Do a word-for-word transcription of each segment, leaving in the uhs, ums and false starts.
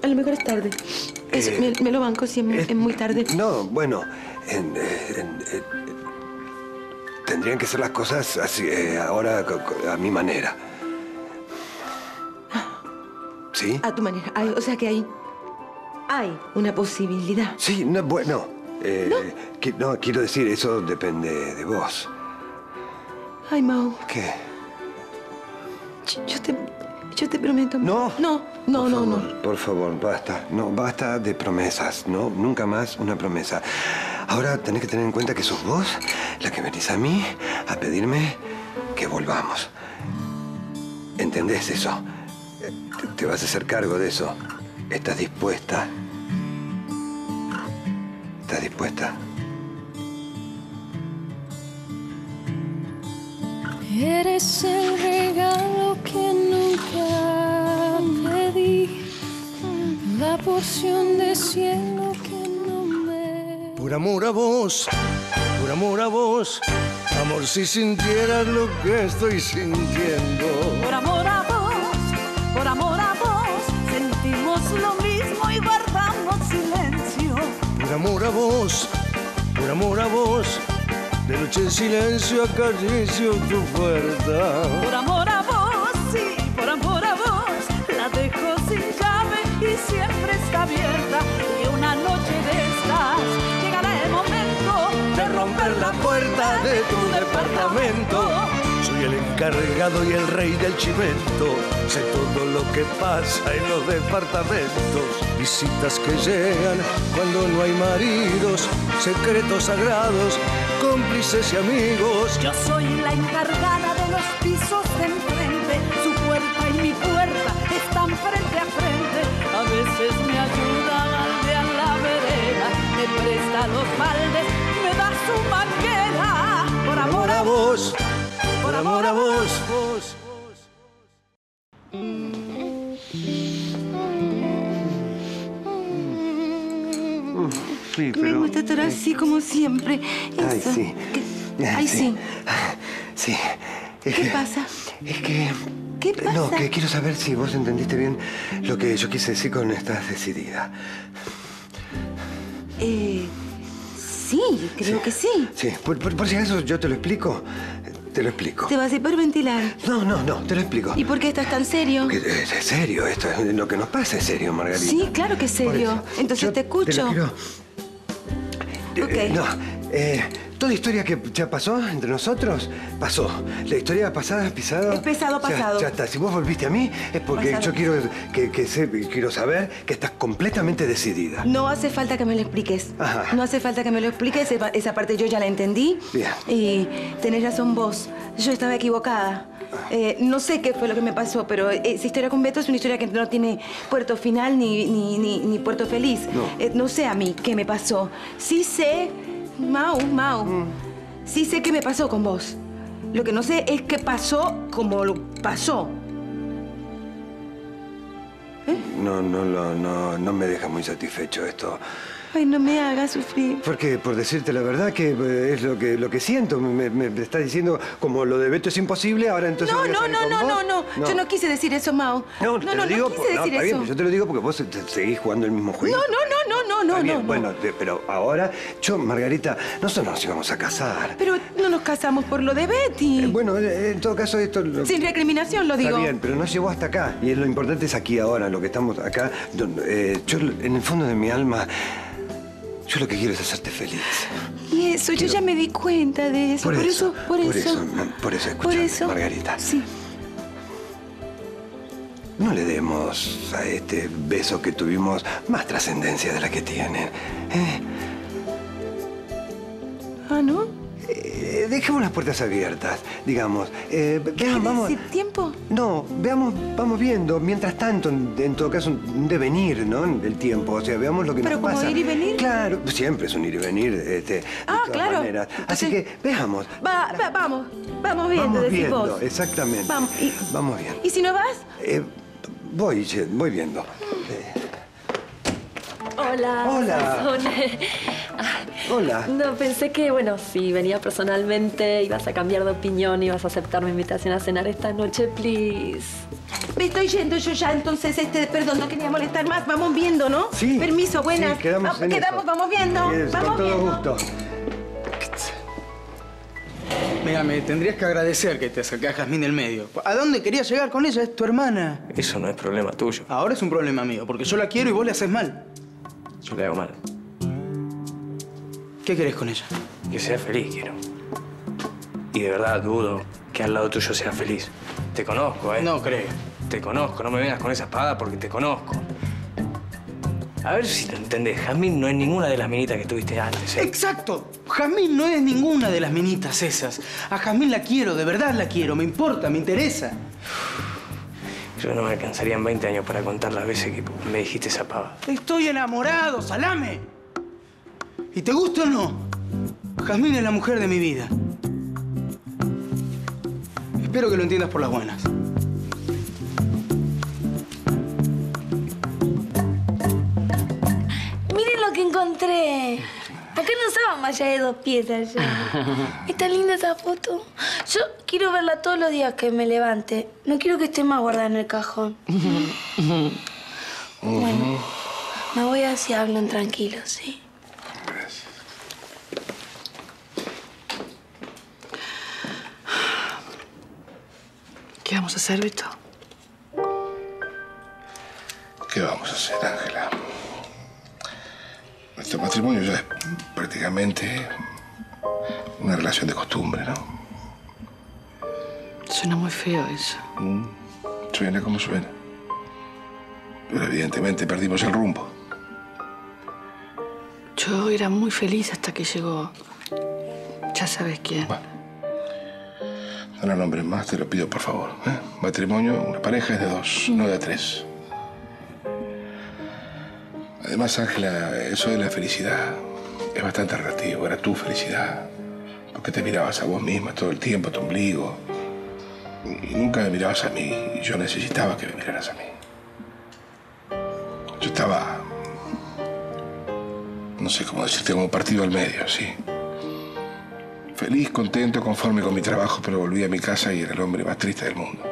A lo mejor es tarde. Eso, Eh, me, me lo banco si es, eh, es muy tarde. No, bueno, en, en, en, tendrían que ser las cosas así, eh, ahora a mi manera. ¿Sí? A tu manera. Hay, o sea que hay... Hay una posibilidad. Sí, no, bueno. Eh, ¿No? Que, no, quiero decir, eso depende de vos. Ay, Mau. ¿Qué? Yo, yo te... Yo te prometo... No. No, no, por no, favor, no. Por favor, basta. No, basta de promesas. No, nunca más una promesa. Ahora tenés que tener en cuenta que sos vos la que venís a mí a pedirme que volvamos. ¿Entendés eso? Te, te vas a hacer cargo de eso. ¿Estás dispuesta? ¿Estás dispuesta? Eres el regalo que nunca pedí, la porción de cielo que no me... Por amor a vos, por amor a vos, amor, si sintieras lo que estoy sintiendo. Por amor a vos, por amor a vos, sentimos lo mismo y guardamos silencio. Por amor a vos, por amor a vos, de noche en silencio acaricio tu puerta. Por amor a vos, sí, por amor a vos, la dejo sin llave y siempre está abierta. Y una noche de estas llegará el momento de romper la puerta de tu departamento. Soy el encargado y el rey del chimento. Sé todo lo que pasa en los departamentos. Visitas que llegan cuando no hay maridos. Secretos sagrados, cómplices y amigos. Yo soy la encargada de los pisos de enfrente. Su puerta y mi puerta están frente a frente. A veces me ayuda a baldear la vereda, me presta los baldes, me da su manguera. Por amor a vos, por amor a vos, vos. Sí, Me pero... gusta estar así como siempre. Ay, Eso. sí. ¿Qué? Ay, sí. Sí. Es ¿Qué que- pasa? Es que... ¿Qué pasa? No, que quiero saber si vos entendiste bien lo que yo quise decir con estás decidida. Eh... Sí, creo que sí. Sí, por, por- por si acaso yo te lo explico, te lo explico. ¿Te vas a hiperventilar? No, no, no, te lo explico. ¿Y por qué estás tan serio? Que es, es serio, esto es lo que nos pasa es serio, Margarita. Sí, claro que es Por serio. eso, Entonces yo te escucho. lo quiero- Ok. Eh, no, eh, toda historia que ya pasó entre nosotros, pasó. La historia pasada, pisado... Es pesado, ya- pasado. Ya, está. Si vos volviste a mí, es porque Pasado. yo quiero, que, que se- quiero saber que estás completamente decidida. No hace falta que me lo expliques. Ajá. No hace falta que me lo expliques. Esa, esa parte yo ya la entendí. Bien. Y tenés razón vos. Yo estaba equivocada. Eh, no sé qué fue lo que me pasó, pero esa historia con Beto es una historia que no tiene puerto final ni, ni, ni, ni puerto feliz. No. Eh, no sé a mí qué me pasó. Sí sé, Mau, Mau, Mm. sí sé qué me pasó con vos. Lo que no sé es qué pasó como lo pasó. No, no, no, no, no me deja muy satisfecho esto. Ay, no me hagas sufrir. Porque, por decirte la verdad, que eh, es lo que, lo que siento. Me, me, me estás diciendo, como lo de Beto es imposible, ahora entonces No, voy a no, salir no, con no, vos. no, no. Yo no quise decir eso, Mau. No, no, te no, lo digo, no por- quise no, decir está eso. bien, yo te lo digo porque vos te- seguís jugando el mismo juego. No, no, no, no, no, Está no, bien, no. bueno, te- pero ahora, yo, Margarita, nosotros nos íbamos a casar. Pero no nos casamos por lo de Betty. Eh, bueno, eh, en todo caso, esto... lo- Sin recriminación lo digo. Está bien, pero nos llevó hasta acá. Y lo importante es aquí ahora, lo que estamos acá. donde, eh, yo, en el fondo de mi alma, yo lo que quiero es hacerte feliz. Y eso, yo ya me di cuenta de eso. Por, eso, por eso. Por eso, por eso, Por escúchame, eso. Margarita. Sí. No le demos a este beso que tuvimos más trascendencia de la que tienen. ¿eh? Ah, ¿no? Eh, dejemos las puertas abiertas, digamos. Eh, vean, ¿Quieres vamos. decir tiempo? No, veamos, vamos viendo. Mientras tanto, en, en todo caso, un devenir, ¿no? El tiempo. O sea, veamos lo que ¿Pero nos como pasa. ir y venir? Claro, siempre es un ir y venir, este, de Ah, todas claro. maneras. Así Entonces- que veamos. Va, va, vamos. Vamos viendo, Vamos decís viendo, vos. exactamente. Vamos. Y, Vamos bien. ¿Y si no vas? Eh, voy, che, voy viendo. Eh, Hola. Hola. Sazón. Ah, Hola. No, pensé que, bueno, si venías personalmente, ibas a cambiar de opinión, ibas a aceptar mi invitación a cenar esta noche, please. Me estoy yendo yo ya, entonces, este, perdón, no quería molestar más. Vamos viendo, ¿no? Sí. Permiso, buenas. Sí, quedamos en Quedamos, eso. vamos viendo. Yes, vamos con todo viendo. gusto. Mira, me tendrías que agradecer que te acerqué a Jazmín del medio. ¿A dónde querías llegar con ella? Es tu hermana. Eso no es problema tuyo. Ahora es un problema mío, porque yo la quiero y vos le haces mal. Yo le hago mal. ¿Qué querés con ella? Que sea feliz, quiero. Y de verdad dudo que al lado tuyo sea feliz. Te conozco, ¿eh? No creo. Te conozco. No me vengas con esa espada porque te conozco. A ver si te entendés. Jazmín no es ninguna de las minitas que tuviste antes, ¿eh? ¡Exacto! Jazmín no es ninguna de las minitas esas. A Jazmín la quiero, de verdad la quiero. Me importa, me interesa. Yo no me alcanzarían veinte años para contar las veces que me dijiste esa pava. Estoy enamorado, salame. ¿Y te gusta o no? Jazmín es la mujer de mi vida. Espero que lo entiendas por las buenas. Miren lo que encontré. Acá no usaban malla de dos piezas ya. Está linda esa foto. Yo quiero verla todos los días que me levante. No quiero que esté más guardada en el cajón. Bueno, me voy así, hablan tranquilos, ¿sí? Gracias. ¿Qué vamos a hacer, Beto? ¿Qué vamos a hacer, Ángela? Nuestro matrimonio ya es prácticamente una relación de costumbre, ¿no? Suena muy feo eso. Mm, suena como suena. Pero evidentemente perdimos el rumbo. Yo era muy feliz hasta que llegó... Ya sabes quién. Bueno, no la nombres más, te lo pido por favor. ¿eh? Matrimonio, una pareja es de dos, no de tres. Además, Ángela, eso de la felicidad es bastante relativo. Era tu felicidad. Porque te mirabas a vos misma todo el tiempo, a tu ombligo. Y nunca me mirabas a mí. Y yo necesitaba que me miraras a mí. Yo estaba... No sé cómo decirte, como partido al medio, sí. Feliz, contento, conforme con mi trabajo, pero volví a mi casa y era el hombre más triste del mundo.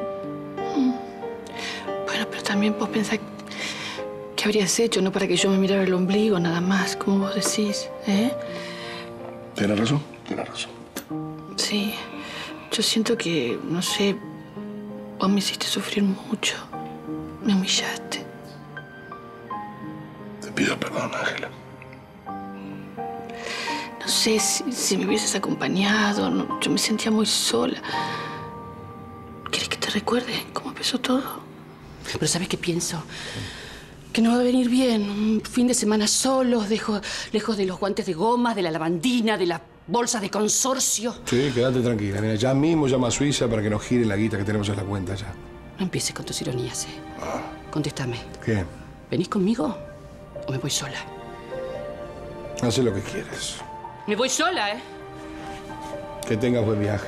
Bueno, pero también vos pensás... ¿Qué habrías hecho? No para que yo me mirara el ombligo, nada más, como vos decís, ¿eh? ¿Tienes razón? Tienes razón. Sí. Yo siento que, no sé, vos me hiciste sufrir mucho. Me humillaste. Te pido perdón, Ángela. No sé, si, si me hubieses acompañado, no, yo me sentía muy sola. ¿Quieres que te recuerde cómo empezó todo? Pero ¿sabes qué pienso? Que no va a venir bien. Un fin de semana solos, dejo, lejos de los guantes de goma, de la lavandina, de las bolsas de consorcio. Sí, quédate tranquila. Mira, ya mismo llama a Suiza para que nos gire la guita que tenemos en la cuenta ya. No empieces con tus ironías, ¿eh? Ah. Contéstame. ¿Qué? ¿Venís conmigo o me voy sola? Haz lo que quieres. Me voy sola, ¿eh? Que tengas buen viaje.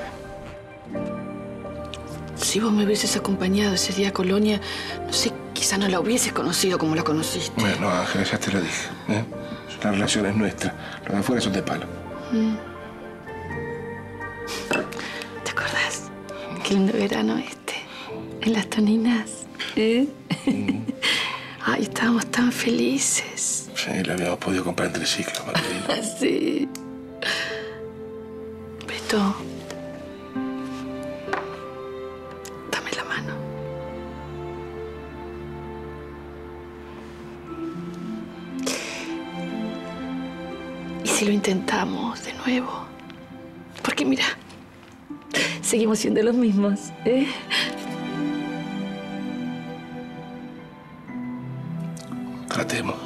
Si vos me hubieses acompañado ese día a Colonia, no sé, quizá no la hubieses conocido como la conociste. Bueno, Ángela, ya te lo dije. ¿eh? La relación es nuestra. Los de afuera son de palo. Mm. ¿Te acordás? Qué lindo verano este. En las Toninas. ¿Eh? Mm. Ay, estábamos tan felices. Sí, le habíamos podido comprar el triciclo, Margarita. Sí. Beto. Dame la mano. ¿Y si lo intentamos de nuevo? Porque mira, seguimos siendo los mismos, ¿eh? Tratemos.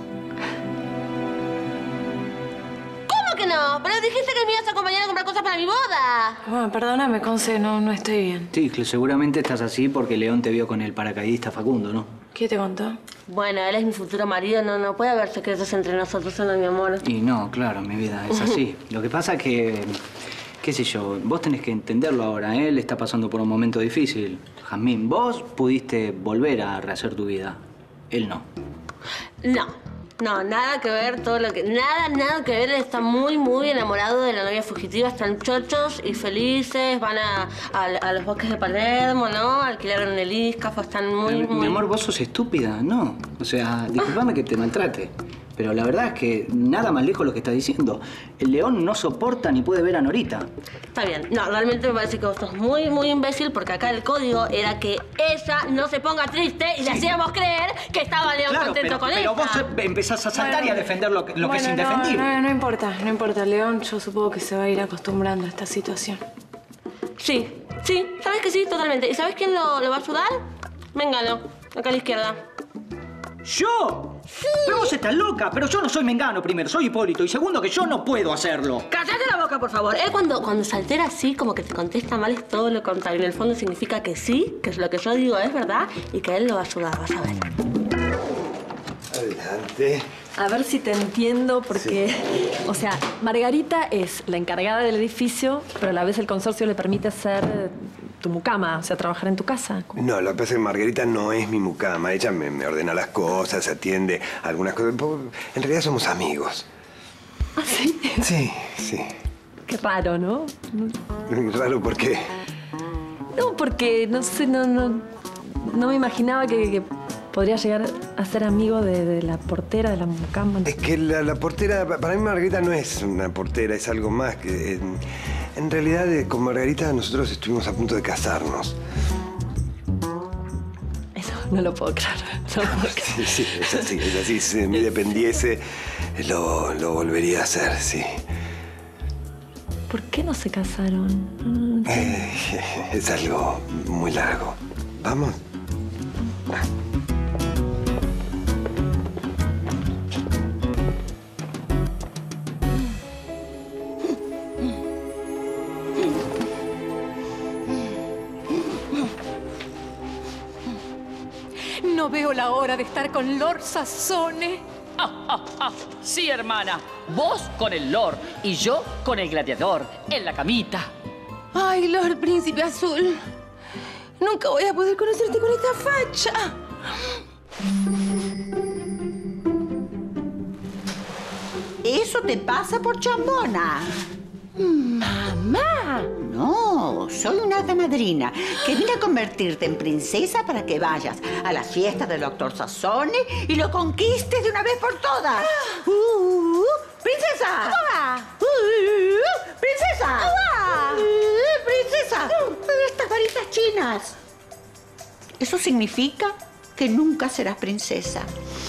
¿Cómo que no? Pero dijiste que me ibas a acompañar a comprar cosas para mi boda. Bueno, perdóname, Conce, no, no estoy bien. Sí, que seguramente estás así porque León te vio con el paracaidista Facundo, ¿no? ¿Qué te contó? Bueno, él es mi futuro marido, no, no puede haber secretos entre nosotros, ¿no, mi amor? Y no, claro, mi vida, es así. Lo que pasa es que, qué sé yo, vos tenés que entenderlo ahora, ¿eh? Él está pasando por un momento difícil. Jazmín, vos pudiste volver a rehacer tu vida. Él no. No. No, nada que ver todo lo que... Nada, nada que ver. Él está muy, muy enamorado de la novia fugitiva. Están chochos y felices. Van a, a, a los bosques de Palermo, ¿no? Alquilaron el Iscafo. Están muy, mi, muy... Mi amor, vos sos estúpida, ¿no? O sea, disculpame que te maltrate. Pero la verdad es que nada más lejos lo que estás diciendo. El León no soporta ni puede ver a Norita. Está bien. No, realmente me parece que vos sos muy, muy imbécil porque acá el código era que ella no se ponga triste y le hacíamos creer que estaba León claro, contento pero, con pero ella. vos empezás a saltar Bueno, y a defender lo, que, lo bueno, que es no, indefendible. No, no importa, no importa. León, yo supongo que se va a ir acostumbrando a esta situación. Sí, sí. ¿Sabes que sí? Totalmente. ¿Y sabes quién lo, lo va a ayudar? Véngalo. Acá a la izquierda. ¿Yo? Sí. Pero vos estás loca. Pero yo no soy Mengano, primero. Soy Hipólito. Y segundo, que yo no puedo hacerlo. ¡Cállate la boca, por favor! Él cuando, cuando se altera así, como que te contesta mal, es todo lo contrario. En el fondo significa que sí, que lo que yo digo es verdad y que él lo va a ayudar. Vas a ver. Adelante. A ver si te entiendo, porque, sí. o sea, Margarita es la encargada del edificio, pero a la vez el consorcio le permite ser tu mucama, o sea, trabajar en tu casa. No, lo que pasa es que Margarita no es mi mucama. Ella me, me ordena las cosas, atiende algunas cosas. En realidad somos amigos. ¿Ah, sí? Sí, sí. Qué raro, ¿no? ¿Raro por qué? No, porque, no sé, no, no, no me imaginaba que... que podría llegar a ser amigo de, de la portera, de la mucama. Es que la, la portera, para mí Margarita no es una portera, es algo más. que En, en realidad, con Margarita nosotros estuvimos a punto de casarnos. Eso no lo puedo creer. No lo puedo creer. Sí, sí, es así, es así. Si de mí dependiese, lo, lo volvería a hacer, sí. ¿Por qué no se casaron? No eh, es algo muy largo. ¿Vamos? Ah. No veo la hora de estar con Lord Sassone. Ah, ah, ah. Sí, hermana. Vos con el Lord y yo con el gladiador en la camita. Ay, Lord Príncipe Azul. Nunca voy a poder conocerte con esta facha. Eso te pasa por chambona. ¡Mamá! No, soy una hada madrina que vine a convertirte en princesa para que vayas a las fiestas del doctor Sassone y lo conquistes de una vez por todas. Uh, uh, ¡Princesa! Uh, uh, ¡Princesa! Uh, ¡Princesa! Estas varitas chinas. Eso significa que nunca serás princesa.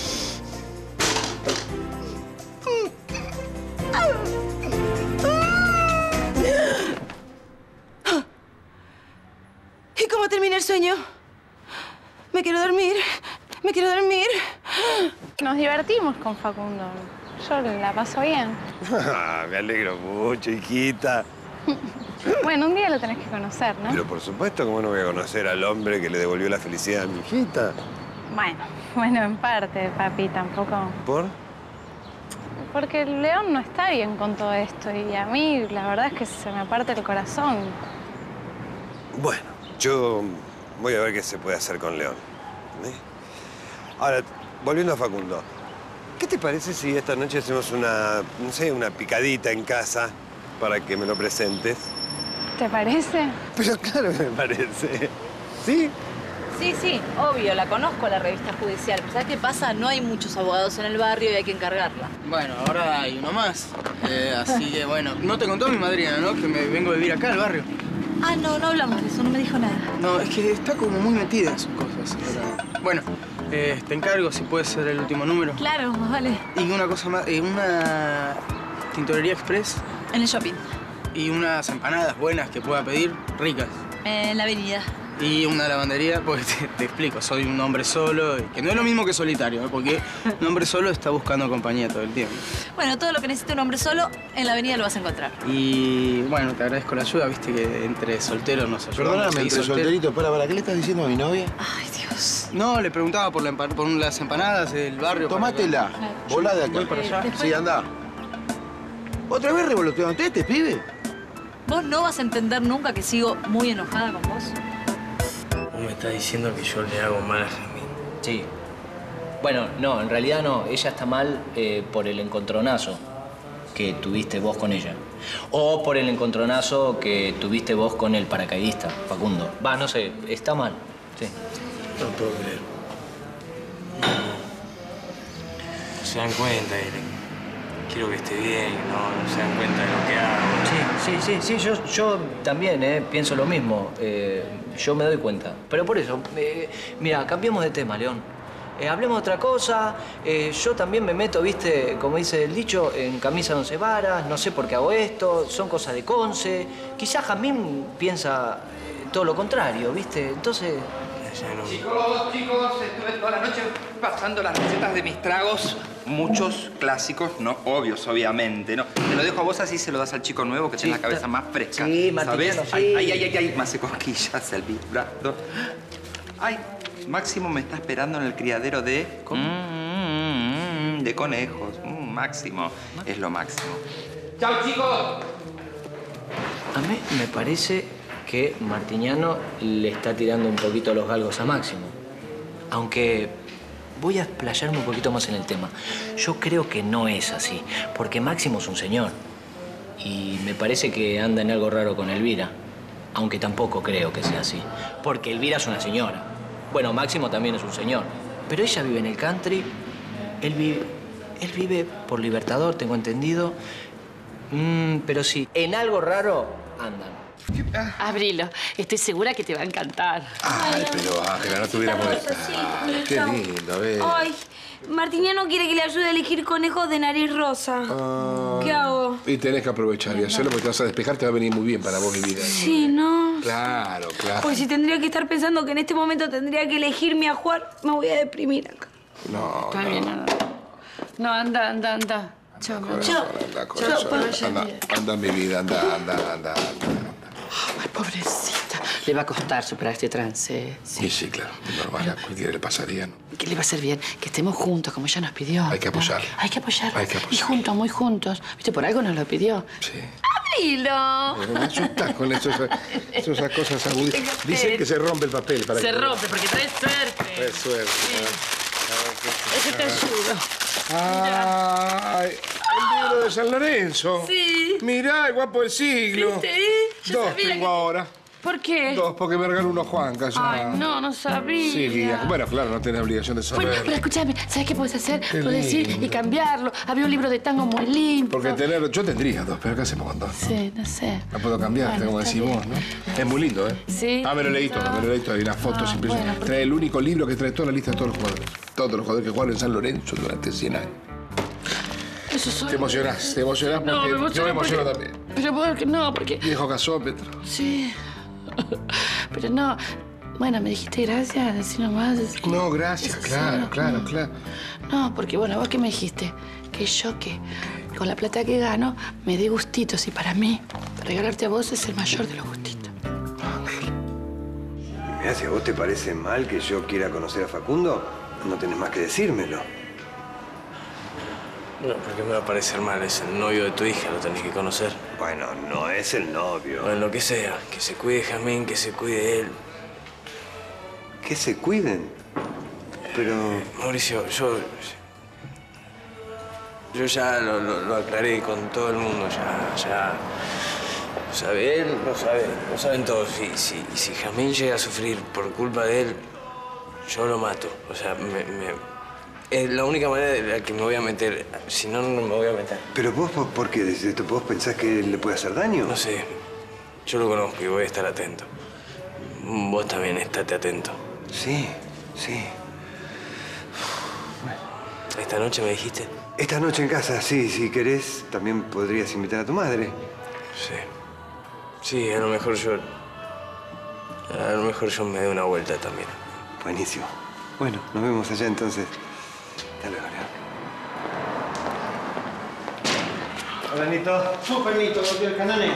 ¿Y cómo termina el sueño? Me quiero dormir. Me quiero dormir. Nos divertimos con Facundo. Yo la paso bien. Me alegro mucho, hijita. Bueno, un día lo tenés que conocer, ¿no? Pero por supuesto, ¿cómo no voy a conocer al hombre que le devolvió la felicidad a mi hijita? Bueno, bueno, en parte, papi, tampoco. ¿Por? Porque el León no está bien con todo esto y a mí la verdad es que se me parte el corazón. Bueno, yo voy a ver qué se puede hacer con León. ¿Eh? Ahora, volviendo a Facundo, ¿qué te parece si esta noche hacemos una, no sé, una picadita en casa para que me lo presentes? ¿Te parece? Pero claro que me parece. ¿Sí? Sí, sí, obvio, la conozco, la revista judicial. ¿Sabes qué pasa? No hay muchos abogados en el barrio y hay que encargarla. Bueno, ahora hay uno más. Eh, así que, bueno, no te contó mi madrina, ¿no? Que me vengo a vivir acá al barrio. Ah, no, no hablamos de eso, no me dijo nada. No, es que está como muy metida en sus cosas. Pero... Bueno, eh, te encargo si puede ser el último número. Claro, más vale. Y una cosa más, eh, una tintorería express. En el shopping. Y unas empanadas buenas que pueda pedir, ricas. En la avenida. Y una lavandería, porque te, te explico, soy un hombre solo, que no es lo mismo que solitario, ¿eh? Porque un hombre solo está buscando compañía todo el tiempo. Bueno, todo lo que necesita un hombre solo, en la avenida lo vas a encontrar. Y bueno, te agradezco la ayuda, viste que entre solteros nos ayudamos. Perdóname, entre solteritos, para, para, ¿qué le estás diciendo a mi novia? Ay, Dios. No, le preguntaba por, la empa por las empanadas del barrio. Tomátela, para... volá de acá. Voy para allá. Sí, anda. ¿Otra vez revoloteando este pibe? Vos no vas a entender nunca que sigo muy enojada con vos. ¿Vos me estás diciendo que yo le hago mal a Jazmín? Sí. Bueno, no, en realidad no. Ella está mal eh, por el encontronazo que tuviste vos con ella. O por el encontronazo que tuviste vos con el paracaidista, Facundo. Va, no sé, está mal, sí. No puedo creer. No se dan cuenta, Irene. Quiero que esté bien, no, no se dan cuenta de lo que hago. Sí, sí, sí, sí, yo, yo también eh, pienso lo mismo. Eh, yo me doy cuenta. Pero por eso, eh, mira, cambiemos de tema, León. Eh, hablemos de otra cosa. Eh, yo también me meto, viste, como dice el dicho, en camisa de once varas. No sé por qué hago esto. Son cosas de Conce. Quizás Jamín piensa eh, todo lo contrario, viste. Entonces... Chicos, chicos, estuve toda la noche pasando las recetas de mis tragos. Muchos clásicos, no obvios, obviamente, ¿no? Te lo dejo a vos, así se lo das al chico nuevo que Sí, tiene la cabeza más fresca. Sí, Martiniano, ¿sabes? sí. Ay, ay, ay, ay, ay, me hace cosquillas el vibrador. Ay, Máximo me está esperando en el criadero de... Mm, de conejos. Mm, Máximo, es lo máximo. ¡Chao, chicos! A mí me parece que Martiniano le está tirando un poquito los galgos a Máximo. Aunque voy a explayarme un poquito más en el tema. Yo creo que no es así, porque Máximo es un señor. Y me parece que anda en algo raro con Elvira. Aunque tampoco creo que sea así. Porque Elvira es una señora. Bueno, Máximo también es un señor. Pero ella vive en el country. Él vive, él vive por Libertador, tengo entendido. Mm, pero sí, en algo raro andan. Abrilo, estoy segura que te va a encantar. Ay, pero Ángela, no te hubiera molestado. Qué lindo, a ver. Ay, Martiniano quiere que le ayude a elegir conejos de nariz rosa. Ah, ¿Qué hago? Y tenés que aprovechar y hacerlo porque te vas a despejar, te va a venir muy bien para vos, mi vida. Sí, ¿no? Claro, claro. Porque si tendría que estar pensando que en este momento tendría que elegirme a jugar, me voy a deprimir acá. No, Está bien, no. No, anda, anda, anda. Chao, mamá. Corazón, anda, corazón. Anda, anda, mi vida, anda, anda, anda, anda. Ay, pobrecita. Le va a costar superar este trance. Sí, sí, claro. Es normal, a cualquiera le pasaría, ¿no? ¿Qué le va a hacer bien? Que estemos juntos, como ella nos pidió. Hay que apoyar. Hay que apoyar. Hay que Y apoyar. juntos, muy juntos. ¿Viste? Por algo nos lo pidió. Sí. ¡Abrilo! Pero me asustas con eso, esas, esas cosas agudas. Dicen que se rompe el papel. Para Se que... rompe porque trae suerte. Trae suerte. Eso te ayudo. ¡Ay! El libro de San Lorenzo. Sí. Mirá, el guapo del siglo. ¿Viste? Yo Dos sabía tengo que- ahora. ¿Por qué? Dos, porque me regaló uno Juanca ya. Ay, no, no sabía. Sí, Lía. Bueno, claro, no tenés obligación de Bueno, saber. pero escúchame, ¿sabes qué puedes hacer? Qué Puedes ir lindo. y cambiarlo. Había un libro de tango muy lindo. Porque tener... Yo tendría dos, pero ¿qué hacemos con dos? Sí, no sé. No puedo cambiarte, Bueno, como está decís bien. vos, ¿no? Es muy lindo, ¿eh? Sí. Ah, me lo leí todo, me lo leí todo. Hay unas fotos Ah, impresionantes. bueno, porque- Trae el único libro que trae toda la lista de todos los jugadores. Todos los jugadores que jugaron en San Lorenzo durante cien años. Eso soy... Te emocionás, te emocionás porque No, me emociono yo me emociono porque- también. Pero porque no, porque... Viejo gasómetro. Sí. Pero no. Bueno, me dijiste gracias, decí nomás. decí- No, gracias, Eso claro, sí, claro, no. claro. No, porque bueno, vos qué me dijiste, que yo que con la plata que gano me dé gustitos y para mí regalarte a vos es el mayor de los gustitos. Mirá, si a vos te parece mal que yo quiera conocer a Facundo, no tenés más que decírmelo. No, porque me va a parecer mal, es el novio de tu hija, lo tenés que conocer. Bueno, no es el novio. Bueno, lo que sea, que se cuide Jamín, que se cuide él. Que se cuiden. Pero... Mauricio, yo... Yo ya lo, lo- lo aclaré con todo el mundo, ya, ya... Lo sabe él, lo sabe, lo saben todos. Y si, si Jamín llega a sufrir por culpa de él, yo lo mato. O sea, me... me- es la única manera de la que me voy a meter. Si no, no me voy a meter. ¿Pero vos por- por qué? ¿Desde tu- ¿Vos pensás que le puede hacer daño? No sé. Yo lo conozco y voy a estar atento. Vos también estate atento. Sí, sí. ¿Esta noche me dijiste? Esta noche en casa, sí. Si querés, también podrías invitar a tu madre. Sí. Sí, a lo mejor yo... A lo mejor yo me dé una vuelta también. Buenísimo. Bueno, nos vemos allá entonces. Hasta luego, Leo. Hola, Nito. Su permiso, doctor Canone.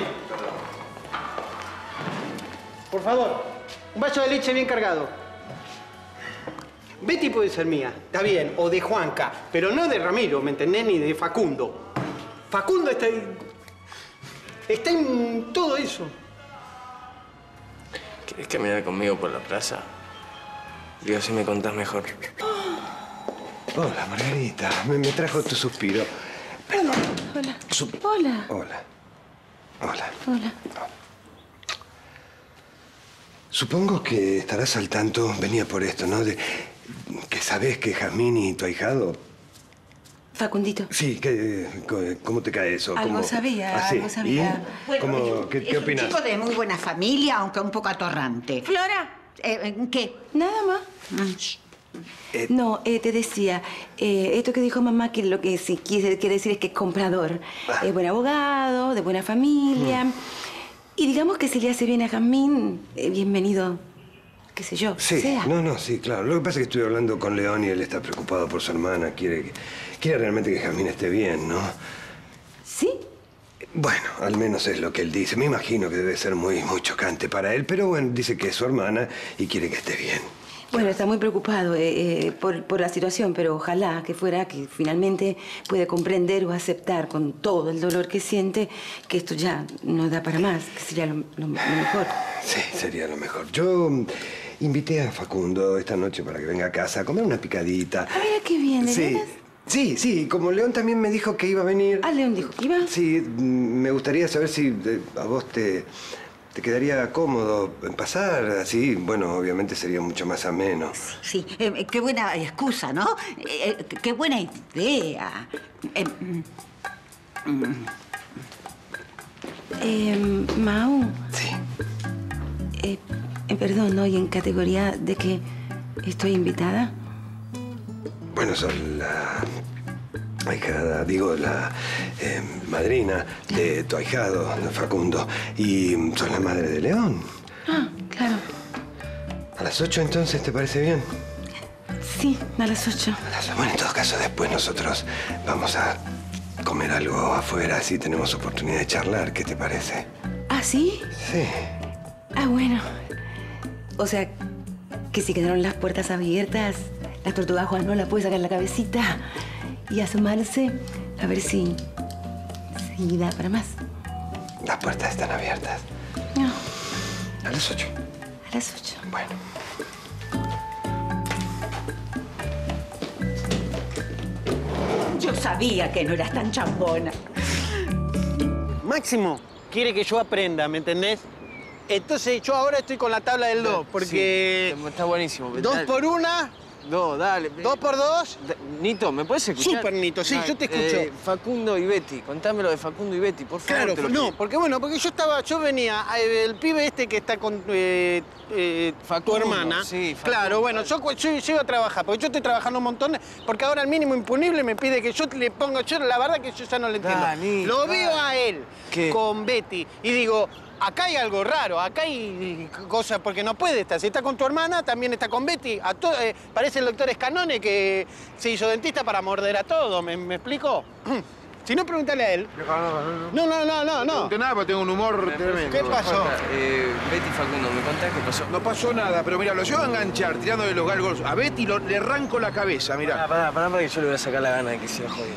Por favor, un vaso de leche bien cargado. Betty puede ser mía, está bien, o de Juanca, pero no de Ramiro, ¿me entendés? Ni de Facundo. Facundo está en... está en todo eso. ¿Querés caminar conmigo por la plaza? Digo, si me contás mejor. Hola, Margarita. Me, me trajo tu suspiro. Hola, hola. Su- Hola. Hola. Hola. Hola. Supongo que estarás al tanto, venía por esto, ¿no? De que sabés que Jazmín y tu ahijado... Facundito. Sí, que, ¿cómo te cae eso? Algo ¿Cómo- sabía, ¿Ah, sí? algo sabía. ¿Y? ¿Cómo- qué, qué Es opinas? un chico de muy buena familia, aunque un poco atorrante. Flora. Eh, ¿Qué? Nada más. Eh, No, eh, te decía, eh, esto que dijo mamá, que lo que sí quiere, quiere decir es que es comprador. Ah. Es buen abogado, de buena familia. Mm. Y digamos que si le hace bien a Jazmín, eh, bienvenido, qué sé yo, Sí, sea. no, no, sí, claro. Lo que pasa es que estoy hablando con León y él está preocupado por su hermana. Quiere, que- quiere realmente que Jazmín esté bien, ¿no? ¿Sí? Bueno, al menos es lo que él dice. Me imagino que debe ser muy, muy chocante para él, pero bueno, dice que es su hermana y quiere que esté bien. Bueno, está muy preocupado eh, eh, por, por la situación, pero ojalá que fuera que finalmente pueda comprender o aceptar con todo el dolor que siente que esto ya no da para más, que sería lo, lo- lo mejor. Sí, sería lo mejor. Yo mm, invité a Facundo esta noche para que venga a casa a comer una picadita. Ah, mira qué bien, ¿de Sí, veras? sí, sí. Como León también me dijo que iba a venir. Ah, León dijo que iba. Sí, mm, me gustaría saber si eh, a vos te, te quedaría cómodo en pasar así. Bueno, obviamente sería mucho más ameno. Sí, eh, qué buena excusa, ¿no? Eh, eh, qué buena idea. Eh, mm, mm. Eh, Mau. Sí. Eh, eh, perdón, ¿no? ¿Y en categoría de que estoy invitada? Bueno, sos la ahijada, digo, la eh, madrina de tu ahijado, Facundo. Y mm, sos la madre de León. Ah, claro. ¿A las ocho entonces te parece bien? Sí, a las ocho. Bueno, en todo caso, después nosotros vamos a comer algo afuera, así tenemos oportunidad de charlar. ¿Qué te parece? ¿Ah, sí? Sí. Ah, bueno. O sea, que si quedaron las puertas abiertas, la tortuga Juan no la puede sacar la cabecita y asomarse a ver si... si da para más. Las puertas están abiertas. No, A las ocho. a las ocho. Bueno. Yo sabía que no eras tan chambona. Máximo quiere que yo aprenda, ¿me entendés? Entonces yo ahora estoy con la tabla del dos, porque... Sí, está buenísimo. Dos Dale. por una, No, dale. dos por dos. Da- Nito, ¿me puedes escuchar? Súper, Nito, sí, Dale, yo te escucho. eh, Facundo y Betty, contámelo de Facundo y Betty, por favor. Claro, te lo no, pido. porque bueno, porque yo estaba, yo venía, eh, el pibe este que está con eh, eh, tu Facundo, hermana. sí, Facundo. Claro, bueno, yo, cu- yo, yo iba a trabajar, porque yo estoy trabajando un montón, porque ahora el mínimo impunible me pide que yo le ponga, yo la verdad que yo ya no le entiendo. Dani, Lo dale. veo a él ¿Qué? con Betty y digo, acá hay algo raro, acá hay cosas, porque no puede estar. Si está con tu hermana, también está con Betty. A to- eh, parece el doctor Scanone que se hizo dentista para morder a todo, ¿me, me explico? Si no, pregúntale a él. No, no, no, no, no. No nada, pero tengo un humor tremendo. ¿Qué pasó? Eh, Betty y Facundo, ¿me contás qué pasó? No pasó nada, pero mira, lo llevo a enganchar, tirándole los galgos a Betty y lo- le arranco la cabeza, Pará, mira. pará, pará, porque yo le voy a sacar la gana de que sea jodido.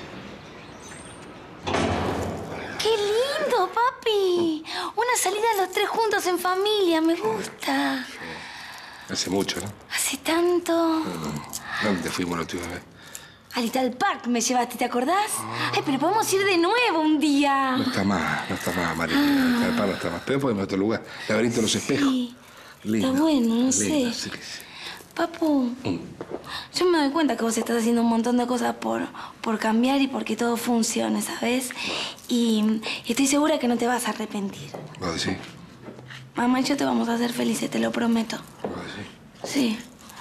¡Qué lindo, papi! Una salida los tres juntos en familia, me gusta. Hace mucho, ¿no? Hace tanto. ¿Dónde fuimos la última vez? Al Little Park me llevaste, ¿te acordás? Ay, pero podemos ir de nuevo un día. No está más, no está más, María. El no está más. Pero podemos ir a otro lugar. Laberinto de los espejos. Sí, Lindo. está bueno, no lindo, sé. sí que sí. Papu, yo me doy cuenta que vos estás haciendo un montón de cosas por, por cambiar y porque todo funcione, ¿sabes? Y, y estoy segura que no te vas a arrepentir. ¿Vos decís? Mamá y yo te vamos a hacer felices, te lo prometo. ¿Vos decís? Sí.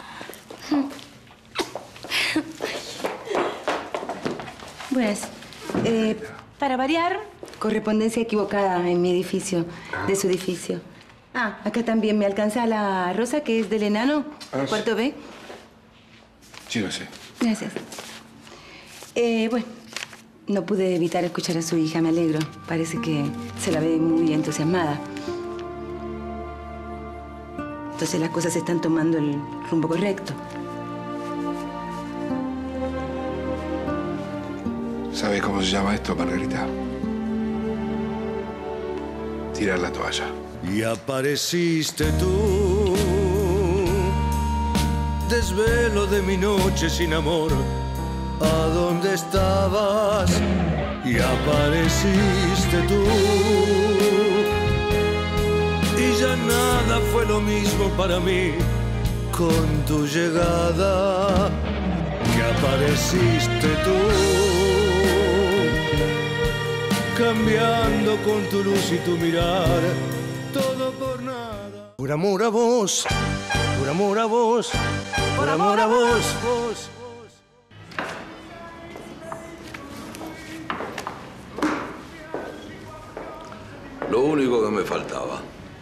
Pues, eh, para variar, correspondencia equivocada en mi edificio, de su edificio. Ah, acá también me alcanza la rosa, que es del enano, Ah, cuarto B. Sí, lo sé. Gracias. Eh, bueno, no pude evitar escuchar a su hija, me alegro. Parece que se la ve muy entusiasmada. Entonces las cosas están tomando el rumbo correcto. ¿Sabes cómo se llama esto, Margarita? Tirar la toalla. Y apareciste tú, desvelo de mi noche sin amor, a dónde estabas y apareciste tú. Y ya nada fue lo mismo para mí con tu llegada, que apareciste tú, cambiando con tu luz y tu mirar, todo por nada. Por amor a vos, por amor a vos, por amor a vos, vos. Lo único que me faltaba.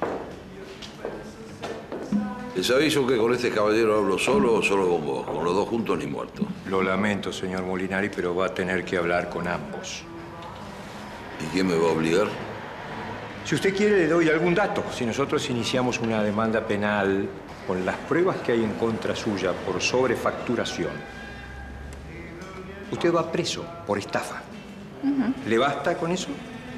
Les aviso que con este caballero hablo solo o solo con vos. Con los dos juntos ni muertos. Lo lamento, señor Molinari, pero va a tener que hablar con ambos. ¿Y quién me va a obligar? Si usted quiere, le doy algún dato. Si nosotros iniciamos una demanda penal con las pruebas que hay en contra suya por sobrefacturación, usted va preso por estafa. Uh-huh. ¿Le basta con eso?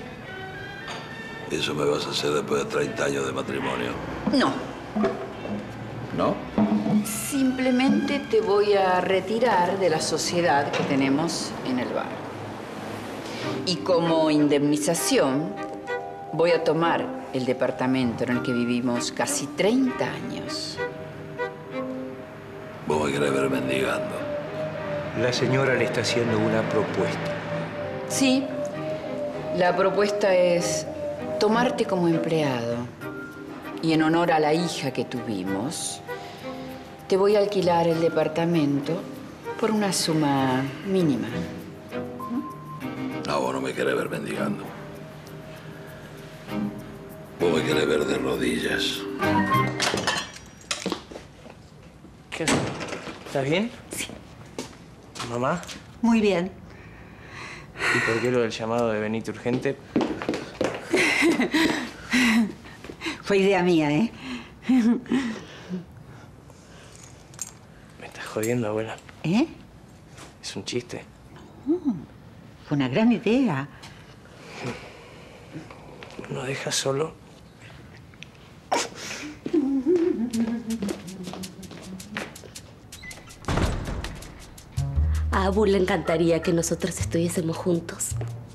Eso me vas a hacer después de treinta años de matrimonio. No. ¿No? Simplemente te voy a retirar de la sociedad que tenemos en el bar. Y como indemnización, voy a tomar el departamento en el que vivimos casi treinta años. Vos me querés ver mendigando. La señora le está haciendo una propuesta. Sí, la propuesta es tomarte como empleado y en honor a la hija que tuvimos, te voy a alquilar el departamento por una suma mínima. No, vos no me querés ver mendigando. Vos me querés ver de rodillas. ¿Qué haces? ¿Estás bien? Sí. ¿Mamá? Muy bien. ¿Y por qué lo del llamado de Benito urgente? Fue idea mía, ¿eh? Me estás jodiendo, abuela. ¿Eh? Es un chiste. Mm, fue una gran idea. ¿No dejas solo? A Abu le encantaría que nosotros estuviésemos juntos.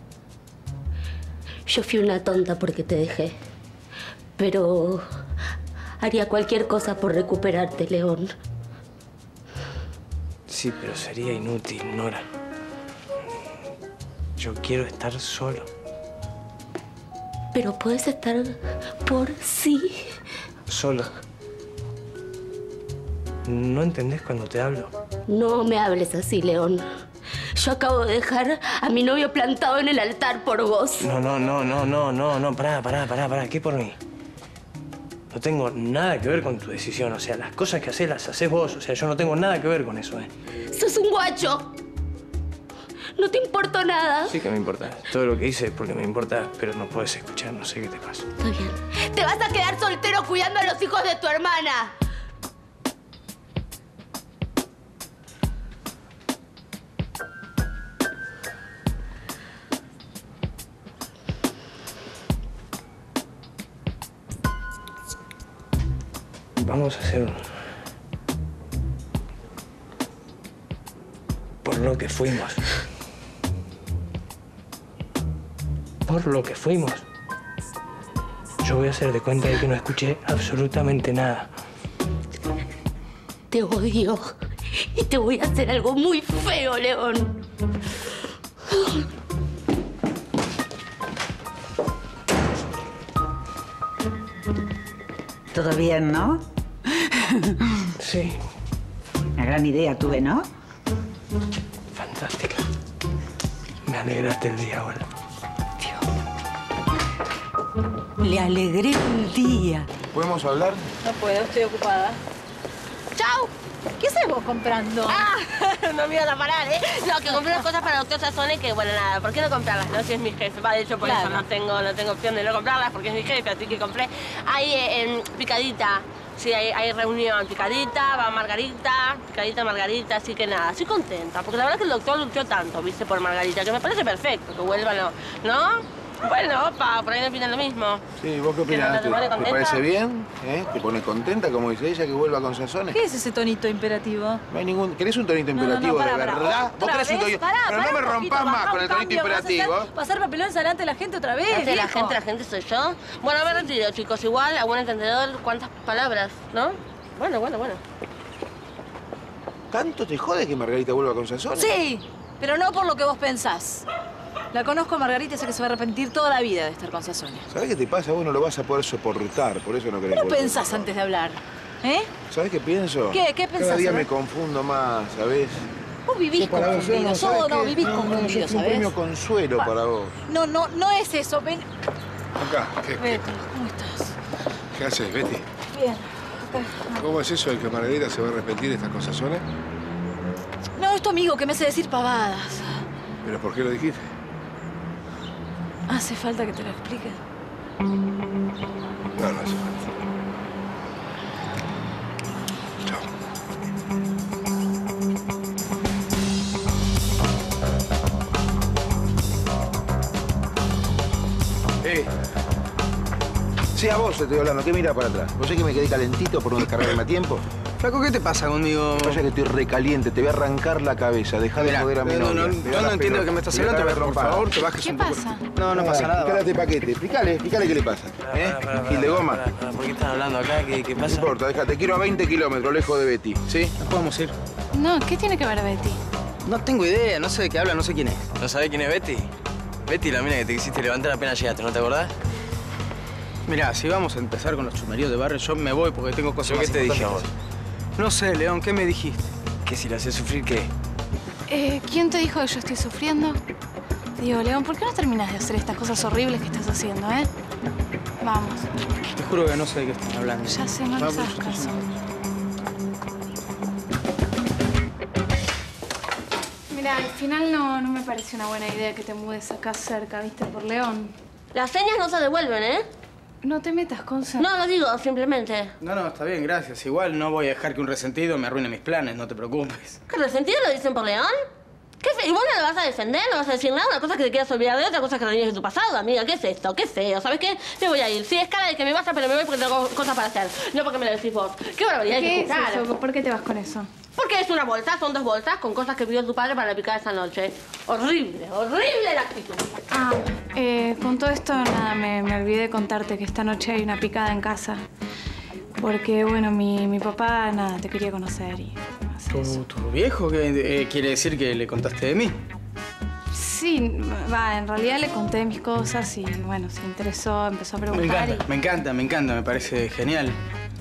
Yo fui una tonta porque te dejé. Pero haría cualquier cosa por recuperarte, León. Sí, pero sería inútil, Nora. Yo quiero estar solo. Pero puedes estar por sí. Solo. ¿No entendés cuando te hablo? No me hables así, León. Yo acabo de dejar a mi novio plantado en el altar por vos. No, no, no, no, no, no, no, pará, pará, pará, pará. ¿Qué por mí? No tengo nada que ver con tu decisión. O sea, las cosas que haces las haces vos. O sea, yo no tengo nada que ver con eso, ¿eh? ¡Sos un guacho! No te importó nada. Sí que me importa. Todo lo que hice es porque me importa, pero no puedes escuchar. No sé qué te pasa. Está bien. Te vas a quedar soltero cuidando a los hijos de tu hermana. Vamos a hacer un... Por lo que fuimos. Por lo que fuimos. Yo voy a hacer de cuenta de que no escuché absolutamente nada. Te odio. Y te voy a hacer algo muy feo, León. Todo bien, ¿no? Sí. Una gran idea tuve, ¿no? Fantástica. Me alegraste el día, abuela. Le alegré el día. ¿Podemos hablar? No puedo, estoy ocupada. ¡Chao! ¿Qué haces vos comprando? Ah, no me ibas a parar, ¿eh? No, que compré unas cosas para el doctor Sassone que, bueno, nada, ¿por qué no comprarlas? No, si es mi jefe. Va, de hecho, por Claro. eso no tengo, no tengo opción de no comprarlas porque es mi jefe, así que compré. Ahí eh, en Picadita, sí, hay, hay reunión. Picadita, va Margarita, Picadita, Margarita, así que nada, estoy contenta. Porque la verdad que el doctor luchó tanto, viste, por Margarita, que me parece perfecto que vuelvan, ¿no? ¿No? Bueno, opa, por ahí no opinan lo mismo. Sí, ¿vos qué opinás? ¿Te, ¿te parece bien? ¿Eh? ¿Te pone contenta, como dice ella, que vuelva con Sazones? ¿Qué es ese tonito imperativo? No hay ningún... ¿Querés un tonito No, no, no, imperativo pará, de pará. verdad? ¿Vos querés un tonito? Pará, Pero pará no me un poquito, rompas más bajá con un el tonito cambio, ¿vas a hacer imperativo. pasar papelones delante de la gente otra vez, ¿Delante de la viejo? gente, la gente soy yo? Bueno, me retiro, chicos. Igual, a buen entendedor, ¿cuántas palabras, no? Bueno, bueno, bueno. ¿Tanto te jode que Margarita vuelva con Sazones? Sí, pero no por lo que vos pensás. La conozco a Margarita y sé que se va a arrepentir toda la vida de estar con Sazones. ¿Sabés qué te pasa? Vos no lo vas a poder soportar, por eso no querés ¿Qué volver. pensás antes de hablar? ¿Eh? ¿Sabés qué pienso? ¿Qué? ¿Qué pensás, Cada día a ver? me confundo más, ¿sabés? Vos vivís Yo para vos, confundido, no, ¿sabés solo no, qué? vivís No, no, confundido, yo soy un ¿sabés? premio consuelo Pa- para vos. No, no, no es eso, ven. Acá, ¿qué, qué, Betty, ¿cómo estás? qué haces, Betty? Bien. Acá. ¿Cómo es eso de que Margarita se va a arrepentir de estas cosas solas? No, es tu amigo que me hace decir pavadas. ¿Pero por qué lo dijiste? ¿Hace falta que te lo explique? No, no hace falta. Eh. Sí, a vos estoy hablando. ¿Qué mira para atrás? ¿Vos sé que me quedé calentito por no descargarme a tiempo? Flaco, ¿qué te pasa conmigo? Vaya que estoy recaliente, te voy a arrancar la cabeza. Dejá de Mirá, joder a mi no, novia. no, Me yo da no la entiendo pelota. de qué me estás Te voy a hablando, cagar por trompada. favor, te bajes ¿Qué un poco. pasa? No, no Ah, pasa nada. Explícale este paquete, explícale, explícale qué le pasa. ¿Eh? Gil de goma. ¿Por qué están hablando acá? ¿Qué, qué No pasa? importa, déjate. Quiero a veinte kilómetros lejos de Betty, ¿sí? Nos podemos ir. No, ¿qué tiene que ver Betty? No tengo idea, no sé de qué habla, no sé quién es. ¿No sabés quién es Betty? Betty, la mina que te quisiste levantar apenas llegaste, ¿no te acordás? Mirá, si vamos a empezar con los chumeríos de barrio, yo me voy porque tengo cosas ¿Yo más qué te dije a importantes. No sé, León, ¿qué me dijiste? ¿Que si la haces sufrir qué? Eh, ¿Quién te dijo que yo estoy sufriendo? Digo, León, ¿por qué no terminas de hacer estas cosas horribles que estás haciendo, eh? Vamos. Te juro que no sé de qué están hablando. Ya sé, no le Vamos, hagas caso. Mira, al final no, no me parece una buena idea que te mudes acá cerca, ¿viste? Por León. Las señas no se devuelven, ¿eh? No te metas con... No, lo digo, simplemente. No, no, está bien, gracias. Igual no voy a dejar que un resentido me arruine mis planes, no te preocupes. ¿Qué resentido lo dicen por León? ¿Qué fe? ¿Y vos no lo vas a defender? ¿No vas a decir nada? Una cosa es que te quieras olvidar de otra cosa es que reniegues de tu pasado, amiga. ¿Qué es esto? ¿Qué feo? ¿Sabes qué? Me voy a ir. Sí, es cara de que me vaya, pero me voy porque tengo cosas para hacer. No porque me lo decís vos. ¿Qué barbaridad hay que ¿Qué es escuchar? eso? ¿Por qué te vas con eso? Porque es una bolsa, son dos bolsas con cosas que pidió tu padre para picar esa noche. Horrible, horrible la actitud. Ah, eh, con todo esto, nada, me, me olvidé de contarte que esta noche hay una picada en casa. Porque, bueno, mi, mi papá, nada, te quería conocer y... ¿Tu, tu viejo? ¿Qué eh, quiere decir que le contaste de mí? Sí, va, en realidad le conté mis cosas y, bueno, se interesó, empezó a Me preguntar encanta, me encanta, me encanta, me parece genial.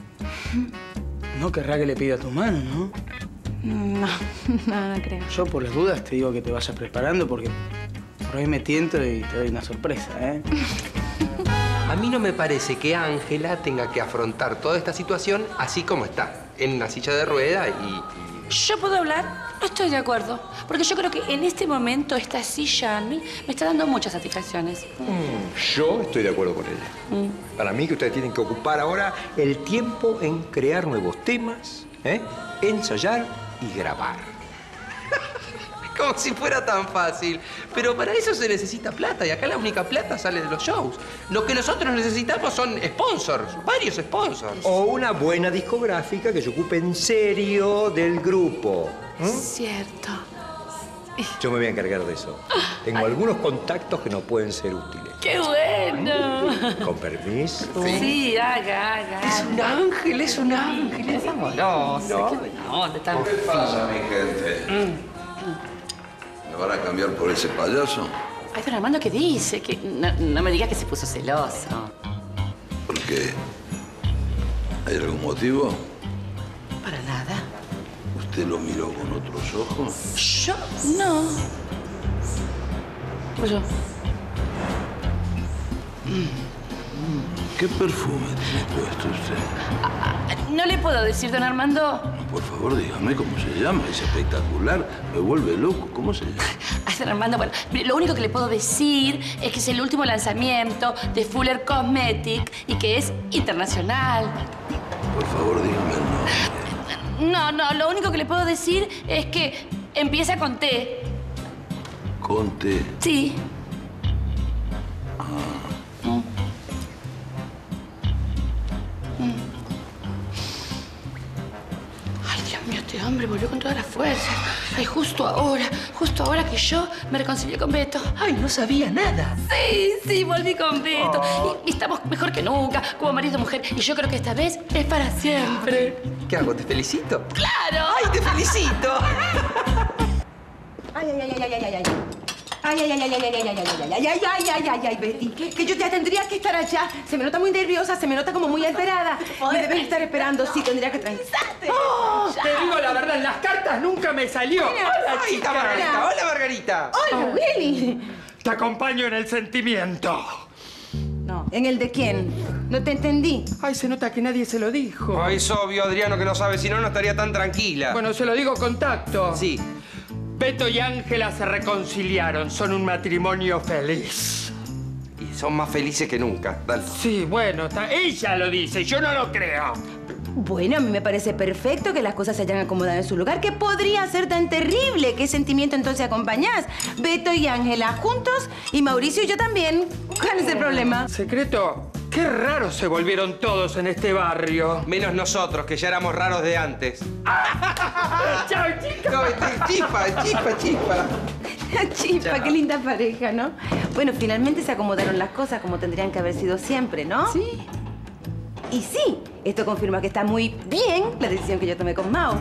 No querrá que le pida tu mano, ¿no? y... No, no, no creo. Yo por las dudas te digo que te vayas preparando porque por ahí me tiento y te doy una sorpresa, ¿eh? A mí no me parece que Ángela tenga que afrontar toda esta situación así como está, en una silla de rueda y... ¿Yo puedo hablar? No estoy de acuerdo. Porque yo creo que en este momento esta silla a mí me está dando muchas satisfacciones. Yo estoy de acuerdo con ella. Mm. Para mí que ustedes tienen que ocupar ahora el tiempo en crear nuevos temas, ¿eh? ensayar y grabar. Como si fuera tan fácil. Pero para eso se necesita plata y acá la única plata sale de los shows. Lo que nosotros necesitamos son sponsors, varios sponsors. O una buena discográfica que se ocupe en serio del grupo. ¿Mm? Cierto. Yo me voy a encargar de eso. Tengo algunos contactos que nos pueden ser útiles. ¡Qué bueno! Con permiso. Sí, haga, haga. Es un ángel, es un ángel. Es amoroso. No. Qué buena onda, está ¿Qué pasa, mi gente? ¿Me van a cambiar por ese payaso? Ay, don Armando, ¿qué dice? Que no, no me diga que se puso celoso. ¿Por qué? ¿Hay algún motivo? Para nada. ¿Usted lo miró con otros ojos? Yo no. Yo. ¿Qué perfume tiene puesto usted? No le puedo decir, don Armando. Por favor, dígame cómo se llama. Es espectacular. Me vuelve loco. ¿Cómo se llama? Ay, don Armando, bueno, mire, lo único que le puedo decir es que es el último lanzamiento de Fuller Cosmetic y que es internacional. Por favor, dígame el nombre. No, no, lo único que le puedo decir es que empieza con T. Conte. Sí. Mm. Mm. Ay, Dios mío, este hombre volvió con toda la fuerza. Ay, justo ahora, justo ahora que yo me reconcilié con Beto. Ay, no sabía nada. Sí, sí, volví con Beto. Oh. Y, y estamos mejor que nunca, como marido y mujer. Y yo creo que esta vez es para siempre. ¿Qué hago? ¿Te felicito? ¡Claro! ¡Ay, te felicito! Ay, ay, ay, ay, ay, ay, ay. Ay, ay, ay, ay, ay, ay, ay, ay, ay, ay, ay, ay, ay, ay, ay, Betty. Que yo ya tendría que estar allá. Se me nota muy nerviosa, se me nota como muy alterada. Me deben estar esperando. Sí, tendría que tranquilizarte. Oh, te digo la verdad, en las cartas nunca me salió. Hola, chica Margarita. Hola, Margarita. Hola, Willy. Te acompaño en el sentimiento. No. ¿En el de quién? No te entendí. Ay, se nota que nadie se lo dijo. Ay, es obvio, Adriano, que no sabe. Si no, no estaría tan tranquila. Bueno, se lo digo con tacto. Sí. Beto y Ángela se reconciliaron. Son un matrimonio feliz. Y son más felices que nunca. Dale. Sí, bueno, está... ella lo dice. Yo no lo creo. Bueno, a mí me parece perfecto que las cosas se hayan acomodado en su lugar. ¿Qué podría ser tan terrible? ¿Qué sentimiento entonces acompañás? Beto y Ángela juntos y Mauricio y yo también. ¿Cuál es el problema? Secreto, qué raros se volvieron todos en este barrio. Menos nosotros, que ya éramos raros de antes. ¡Chao, chica! No, chispa, chispa, chispa. Chispa, Chao. qué linda pareja, ¿no? Bueno, finalmente se acomodaron las cosas como tendrían que haber sido siempre, ¿no? Sí. Y sí, esto confirma que está muy bien la decisión que yo tomé con Mao.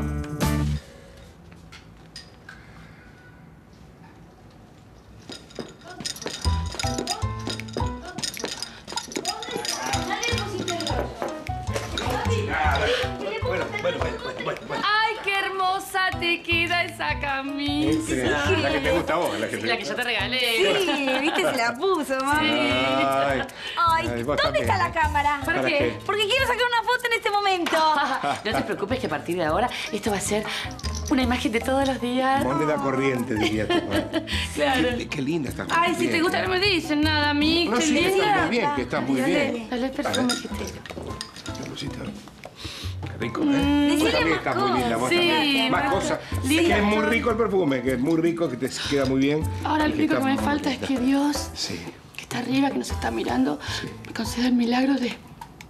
Bueno, bueno, bueno, bueno, bueno. ¡Ay, qué hermosa te queda esa camisa! La que te gusta a vos, la que Sí, te la que yo te regalé. Sí, viste, se la puso, mami. Ay, Ay, ay, vos ¿dónde también. está la cámara? ¿Para ¿Para qué? qué? Porque quiero sacar una foto en este momento. No te preocupes que a partir de ahora esto va a ser una imagen de todos los días. Moneda corriente, diría tu padre. Claro. Qué, qué linda estás. Ay, si te gusta no me dicen nada a mí. No, qué sí, que linda. estás muy bien, que estás muy bien. Dale el perfume A ver. que te... La cosita. Qué rico, ¿eh? Mm, Vos decile también más estás muy linda, vos cosas. también. Sí, Más más cosas. linda. Que es muy rico el perfume, que es muy rico, que te queda muy bien. Ahora lo que único que está me muy falta es linda. que Dios, Sí. que está arriba, que nos está mirando, me conceda el milagro de...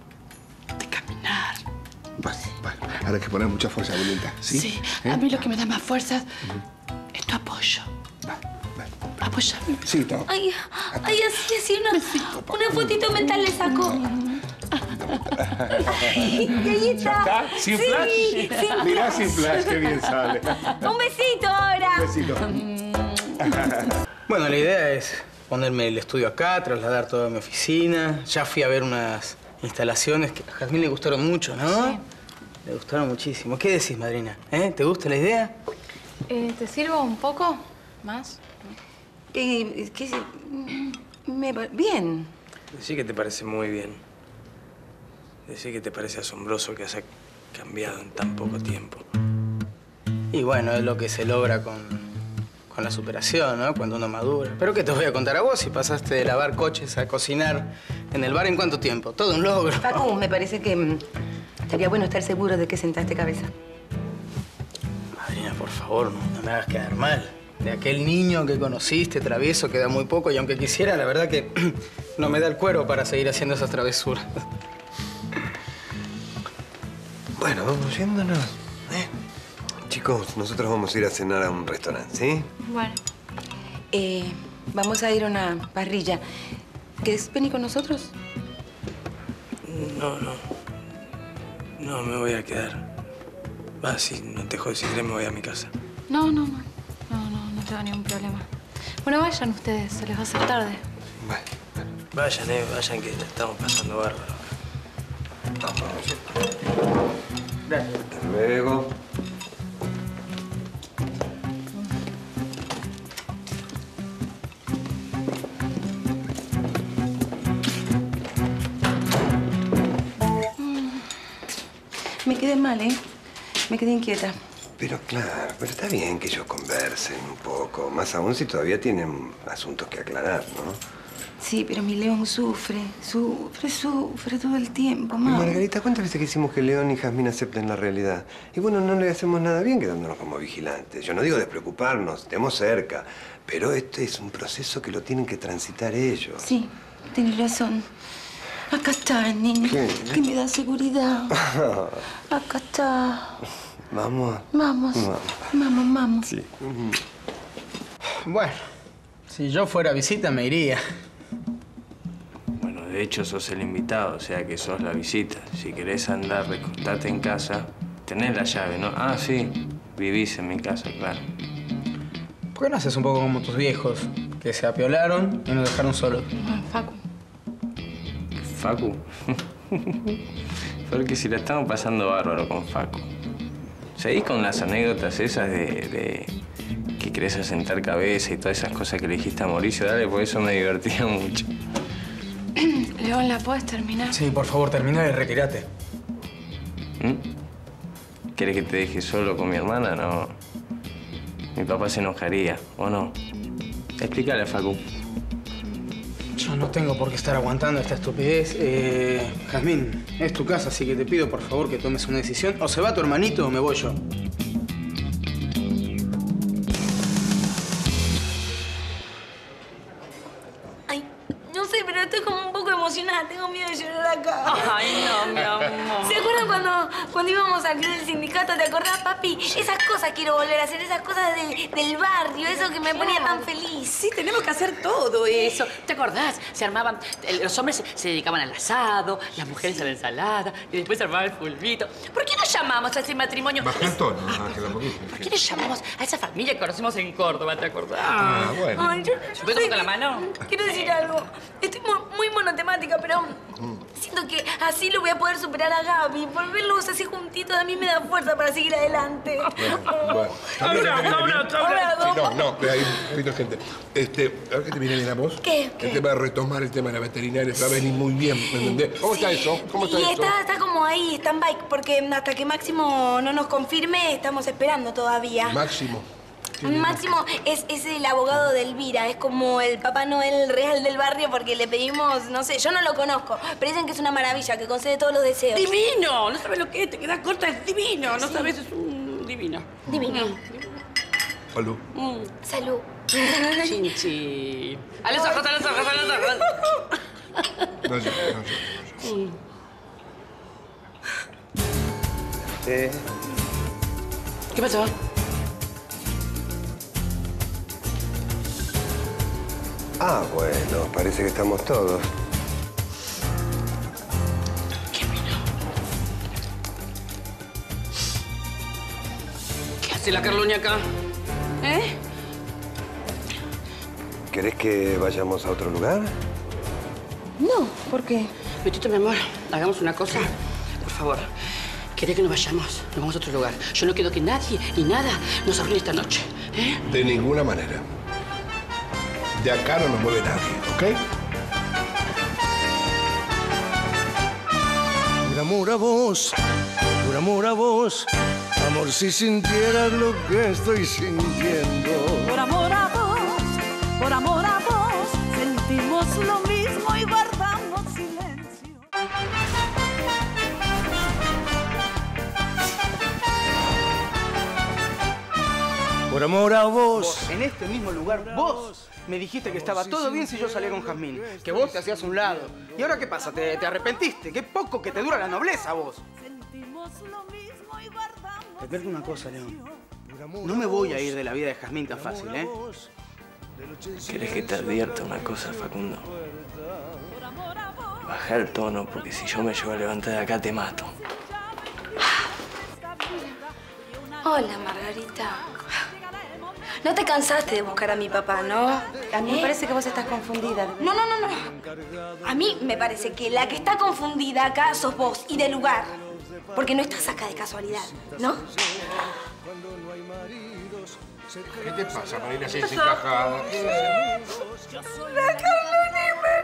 Vale, vale. Ahora hay que poner mucha fuerza de voluntad, ¿sí? Sí, ¿Eh? a mí lo que me da más fuerza es tu apoyo. Apóyame. Sí, toma. Ay, ay, así, así, una, una fotito mental le saco. Ay, y ahí está. ¿Ya está? ¿Sin Sí, flash? sin Mirá, flash. sin flash, qué bien sale. Un besito ahora. Un besito. Bueno, la idea es ponerme el estudio acá, trasladar toda mi oficina. Ya fui a ver unas instalaciones que a Jazmín le gustaron mucho, ¿no? Sí. Le gustaron muchísimo. ¿Qué decís, madrina? ¿Eh? ¿Te gusta la idea? Eh, ¿Te sirvo un poco más? Eh, ¿qué se- me va- Bien. Decí que te parece muy bien. Decí que te parece asombroso que haya cambiado en tan poco tiempo. Y bueno, es lo que se logra con, con la superación, ¿no? Cuando uno madura. Pero ¿qué te voy a contar a vos si pasaste de lavar coches a cocinar en el bar en cuánto tiempo? Todo un logro. Facu, me parece que mm, estaría bueno estar seguro de que sentaste cabeza. Madrina, por favor, no, no me hagas quedar mal. De aquel niño que conociste, travieso, queda muy poco y aunque quisiera, la verdad que no me da el cuero para seguir haciendo esas travesuras. Bueno, vamos yéndonos. ¿eh? Chicos, nosotros vamos a ir a cenar a un restaurante, ¿sí? Bueno. Eh, vamos a ir a una parrilla. ¿Querés venir con nosotros? No, no. No, me voy a quedar. Va, si no te jodes, si querés me voy a mi casa. No, no, no. No, no, no tengo ningún problema. Bueno, vayan ustedes, se les va a hacer tarde. Vayan, eh, vayan que la estamos pasando bárbaro. Gracias. Hasta luego. Me quedé mal, ¿eh? Me quedé inquieta. Pero claro, pero está bien que ellos conversen un poco. Más aún si todavía tienen asuntos que aclarar, ¿no? Sí, pero mi León sufre, sufre, sufre todo el tiempo, Y mamá. Margarita, ¿cuántas veces que hicimos que León y Jazmín acepten la realidad? Y bueno, no le hacemos nada bien quedándonos como vigilantes. Yo no digo despreocuparnos, estemos cerca. Pero este es un proceso que lo tienen que transitar ellos. Sí, Tienes razón. Acá está, nene. ¿Qué? Que me da seguridad. Acá está. Vamos. Vamos. Vamos. Vamos, vamos. Sí. Bueno, si yo fuera a visita me iría. Bueno, de hecho sos el invitado, o sea que sos la visita. Si querés andar, recostarte en casa, tenés la llave, ¿no? Ah, sí, vivís en mi casa, claro. ¿Por qué no haces un poco como tus viejos? Que se apiolaron y nos dejaron solos. Facu. ¿Facu? Porque si la estamos pasando bárbaro con Facu. ¿Seguís con las anécdotas esas de, de que querés asentar cabeza y todas esas cosas que le dijiste a Mauricio? Dale, porque eso me divertía mucho. León, ¿la puedes terminar? Sí, por favor, termina y retírate. ¿Mm? ¿Querés que te deje solo con mi hermana? No. Mi papá se enojaría, ¿o no? Explícale a Facu. Yo no tengo por qué estar aguantando esta estupidez. Eh, Jazmín, es tu casa, así que te pido por favor que tomes una decisión. O se va tu hermanito o me voy yo. Ay, no sé, pero estoy como un poco emocionada. Tengo miedo de llorar acá. Ay, no, mi amor. ¿Se acuerdan cuando, cuando íbamos al club del sindicato? ¿Te acordás, papi? Esas cosas quiero volver a hacer, esas cosas del, del barrio, eso que me ponía tan feliz. Sí, tenemos que hacer todo eso. ¿Te acordás? Se armaban, los hombres se, se dedicaban al asado, las mujeres a la ensalada, y después se armaba el fulbito. ¿Por qué nos llamamos a ese matrimonio? Baja el tono, Ángela, ¿por qué? ¿Por qué nos llamamos a esa familia que conocimos en Córdoba? ¿Te acordás? Ah, bueno. Ay, yo, ¿Se puede tocar la mano? Quiero decir algo. Estoy muy, muy monotemática, pero siento que así lo voy a poder superar a Gaby. Por verlos así juntitos a mí me da fuerza para seguir adelante. Bueno, Abrazo, abrazo, abrazo. No, no, ve ahí, un poquito de gente. Este, a ver qué te viene bien a vos. ¿Qué? El tema de retomar el tema de la veterinaria te va a venir muy bien, ¿me entendés? ¿Cómo está eso? ¿Cómo está Y eso? está, está como ahí, stand-by, porque hasta que Máximo no nos confirme, estamos esperando todavía. Máximo. Máximo es, es el abogado de Elvira, es como el Papá Noel real del barrio porque le pedimos, no sé, yo no lo conozco, pero dicen que es una maravilla, que concede todos los deseos. ¡Divino! No sabes lo que es, te quedas corta, es divino. No Sí. sabes, es un divino. Divino. Salud. Mm. Salud. Chin, chin. A los ojos, a los ojos, a los ojos. No sé, no sé. Mm. Eh, ¿Qué pasó? ah, bueno, parece que estamos todos. ¿Qué hace la Carloña acá? ¿Eh? ¿Querés que vayamos a otro lugar? No, ¿por qué? Betito, mi amor, hagamos una cosa. Por favor, ¿querés que nos vayamos? Nos vamos a otro lugar. Yo no quiero que nadie ni nada nos arruine esta noche. ¿Eh? De ninguna manera. De acá no nos mueve nadie, ¿ok? Por amor a vos, por amor a vos, amor, si sintieras lo que estoy sintiendo. Por amor a vos, por amor a vos, sentimos lo mismo y guardamos silencio. Por amor a vos. En este mismo lugar, vos me dijiste que estaba todo bien si yo salía con Jazmín, que vos te hacías a un lado. ¿Y ahora qué pasa? ¿Te, te arrepentiste? Qué poco que te dura la nobleza, vos. Te advierto una cosa, León. No me voy a ir de la vida de Jazmín tan fácil, ¿eh? ¿Querés que te advierta una cosa, Facundo? Baja el tono, porque si yo me llevo a levantar de acá, te mato. Hola, Margarita. No te cansaste de buscar a mi papá, ¿no? A mí me parece que vos estás confundida. No, no, no, no. A mí me parece que la que está confundida acá sos vos y de lugar. Porque no estás acá de casualidad, ¿no? ¿Qué te pasa, Marina, así desencajada? ¡La Carlona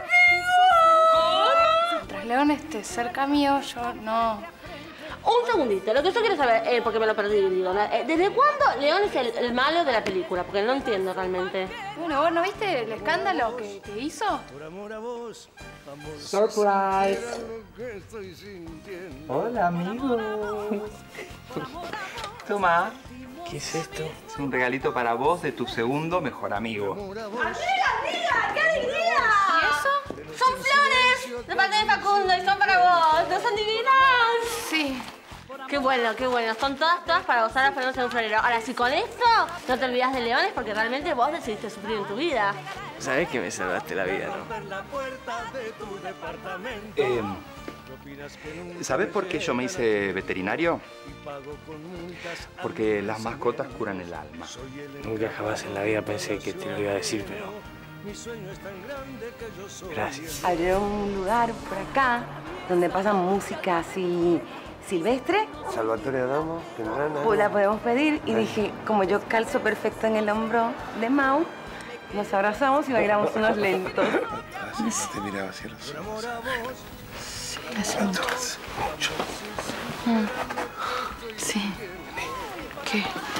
Mientras León esté cerca mío, yo no... Un segundito, lo que yo quiero saber, eh, porque me lo perdí, digo, ¿no? Eh, ¿desde cuándo León es el, el malo de la película? Porque no entiendo realmente. Bueno, ¿vos no viste el escándalo que, que hizo? Surprise. Hola, amigo. Toma. ¿Qué es esto? Es un regalito para vos de tu segundo mejor amigo. ¡Amiga, amiga! ¡Qué alegría! ¿Y eso? Son De parte de Facundo y son para vos. ¿No son divinas? Sí. Qué bueno, qué bueno. Son todas, todas para gozar las ponernos en un florero. Ahora, si con esto no te olvidas de Leones, porque realmente vos decidiste sufrir en tu vida. Sabés que me salvaste la vida, ¿no? Eh, ¿Sabés por qué yo me hice veterinario? Porque las mascotas curan el alma. Nunca jamás en la vida pensé que te lo iba a decir, pero... Gracias. Había un lugar por acá donde pasan música así silvestre. Salvatore Adamo, que no era nada. Pues la podemos pedir. Y dije, como yo calzo perfecto en el hombro de Mau, nos abrazamos y bailamos unos lentos. Te miraba hacia los ojos. Sí, hace mucho. Mucho. Mm. Sí. ¿Qué?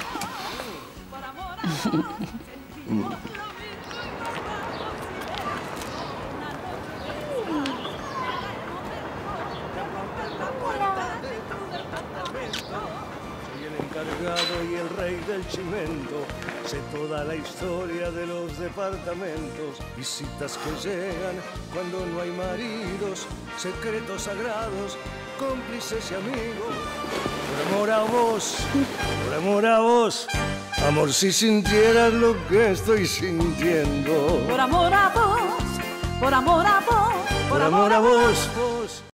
Encargado y el rey del chimento, sé toda la historia de los departamentos, visitas que llegan cuando no hay maridos, secretos sagrados, cómplices y amigos. Por amor a vos, por amor a vos, amor, si sintieras lo que estoy sintiendo. Por amor a vos, por amor a vos, Por amor a vos, vos.